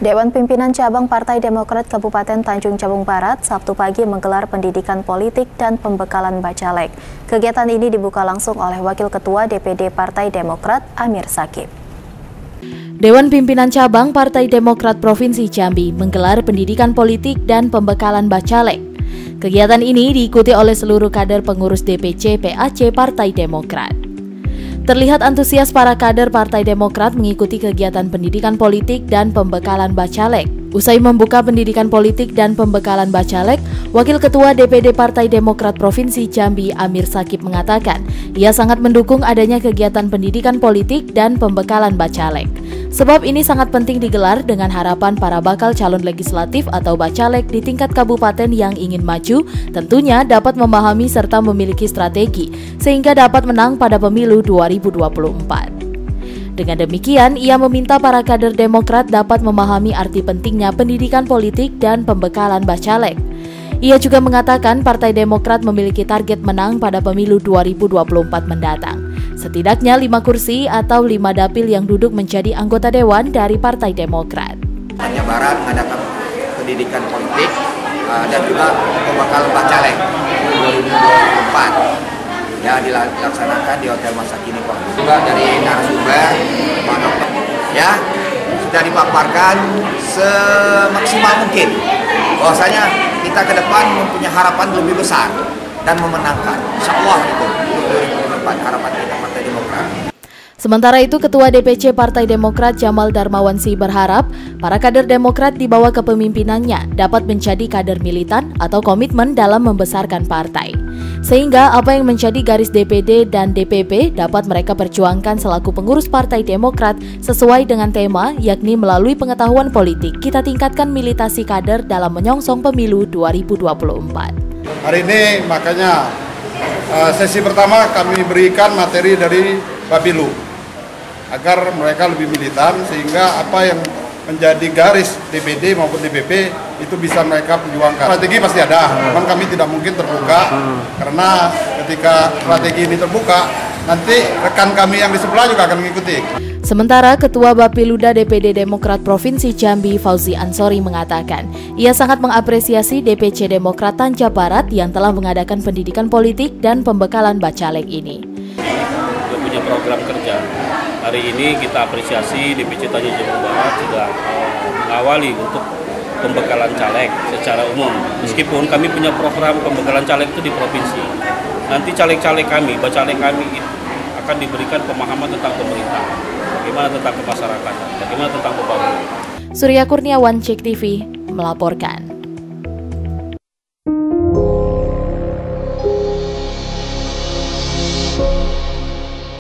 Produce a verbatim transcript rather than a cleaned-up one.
Dewan Pimpinan Cabang Partai Demokrat Kabupaten Tanjung Jabung Barat Sabtu pagi menggelar pendidikan politik dan pembekalan bacalek. Kegiatan ini dibuka langsung oleh Wakil Ketua D P D Partai Demokrat Amir Sakib. Dewan Pimpinan Cabang Partai Demokrat Provinsi Jambi menggelar pendidikan politik dan pembekalan bacalek. Kegiatan ini diikuti oleh seluruh kader pengurus D P C P A C Partai Demokrat. Terlihat antusias para kader Partai Demokrat mengikuti kegiatan pendidikan politik dan pembekalan bacalek. Usai membuka pendidikan politik dan pembekalan bacalek, Wakil Ketua D P D Partai Demokrat Provinsi Jambi Amir Sakib mengatakan, ia sangat mendukung adanya kegiatan pendidikan politik dan pembekalan bacalek. Sebab ini sangat penting digelar dengan harapan para bakal calon legislatif atau bacalek di tingkat kabupaten yang ingin maju tentunya dapat memahami serta memiliki strategi sehingga dapat menang pada pemilu dua ribu dua puluh empat. Dengan demikian, ia meminta para kader Demokrat dapat memahami arti pentingnya pendidikan politik dan pembekalan bacalek. Ia juga mengatakan Partai Demokrat memiliki target menang pada pemilu dua ribu dua puluh empat mendatang. Setidaknya lima kursi atau lima dapil yang duduk menjadi anggota dewan dari Partai Demokrat. Tanjung Barat mengadakan pendidikan politik uh, dan juga pembekalan bacalek dua ribu dua puluh empat. Ya, dilaksanakan di Hotel Masa Kini Pak. Juga dari narasumber, ya sudah dipaparkan semaksimal mungkin. Bahwasanya kita ke depan mempunyai harapan lebih besar dan memenangkan. Insya Allah itu dua ribu dua puluh empat harapan kita Partai Demokrat. Sementara itu, Ketua D P C Partai Demokrat Jamal Darmawansi berharap para kader Demokrat di bawah kepemimpinannya dapat menjadi kader militan atau komitmen dalam membesarkan partai. Sehingga apa yang menjadi garis D P D dan D P P dapat mereka perjuangkan selaku pengurus Partai Demokrat sesuai dengan tema, yakni melalui pengetahuan politik kita tingkatkan militasi kader dalam menyongsong pemilu dua ribu dua puluh empat. Hari ini makanya uh, sesi pertama kami berikan materi dari Bapilu agar mereka lebih militan sehingga apa yang menjadi garis D P D maupun D P P itu bisa mereka perjuangkan. Strategi pasti ada, memang kami tidak mungkin terbuka karena ketika strategi ini terbuka nanti rekan kami yang di sebelah juga akan mengikuti. Sementara Ketua Bapiluda D P D Demokrat Provinsi Jambi Fauzi Ansori mengatakan, ia sangat mengapresiasi D P C Demokrat Tanjung Barat yang telah mengadakan pendidikan politik dan pembekalan bacalek ini. Kita punya program kerja. Hari ini kita apresiasi D P C Tanjung Jabung Barat sudah mengawali untuk pembekalan caleg secara umum. Meskipun kami punya program pembekalan caleg itu di provinsi. Nanti caleg-caleg kami, bacalek kami itu akan diberikan pemahaman tentang pemerintah, bagaimana tentang kemasyarakatan, bagaimana tentang pembangunan. Surya Kurniawan, Cek T V, melaporkan.